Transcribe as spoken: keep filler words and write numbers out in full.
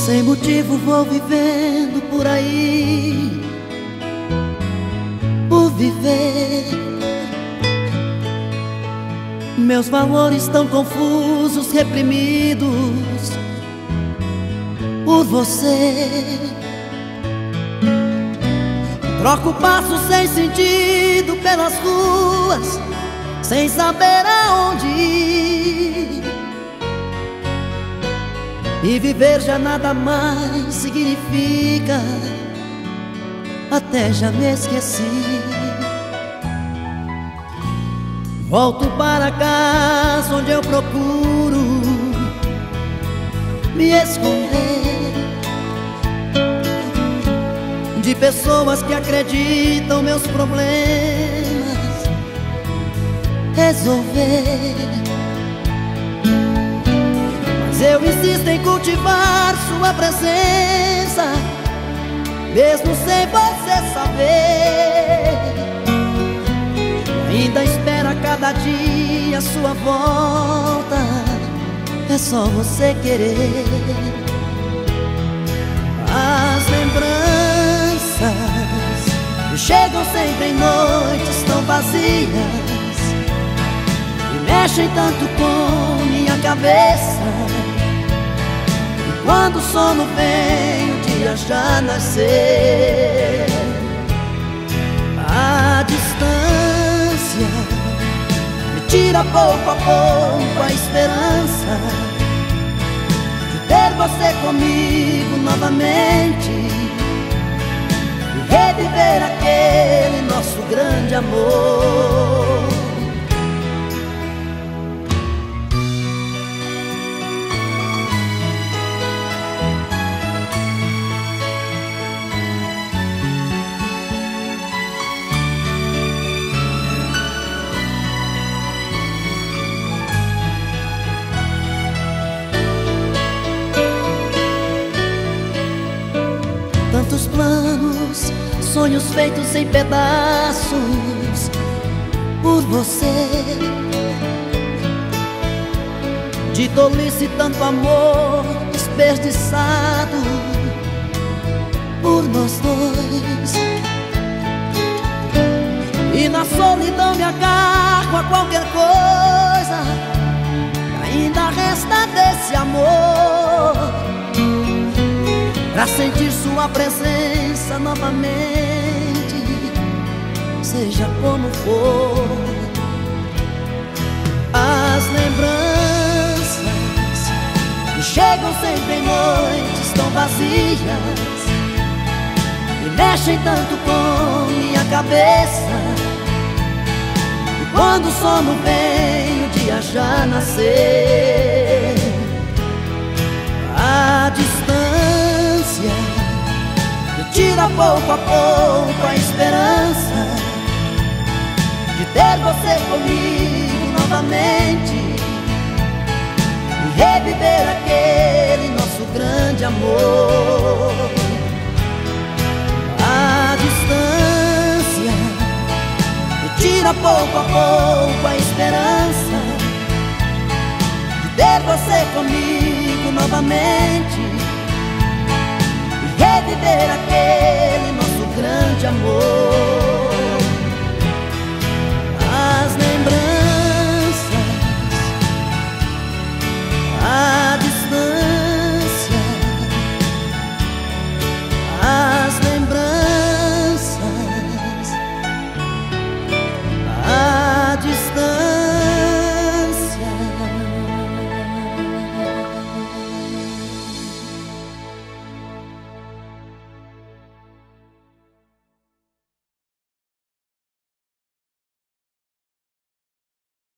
Sem motivo vou vivendo por aí, por viver. Meus valores tão confusos, reprimidos por você. Troco passos sem sentido pelas ruas, sem saber aonde ir. E viver já nada mais significa, até já me esqueci. Volto para casa onde eu procuro me esconder de pessoas que acreditam meus problemas resolver. Mas eu insisto em cultivar sua presença, mesmo sem você saber. Ainda espera cada dia sua volta, é só você querer. As lembranças que chegam sempre em noites tão vazias e mexem tanto com minha cabeça. E quando o sono vem, o dia já nasceu. A distância me tira pouco a pouco a esperança de ter você comigo novamente e reviver aquele nosso grande amor. Tantos planos, sonhos feitos em pedaços por você. De tolice tanto amor desperdiçado por nós dois. E na solidão me agarro a qualquer coisa que ainda resta desse amor, pra sentir sua presença novamente, seja como for. As lembranças que chegam sempre em noites tão vazias e mexem tanto com minha cabeça. E quando o sono vem, o dia já nasceu. A distância me tira pouco a pouco a esperança de ter você comigo novamente e reviver aquele nosso grande amor. A distância me tira pouco a pouco a esperança de ter você comigo novamente e reviver aquele nosso grande amor.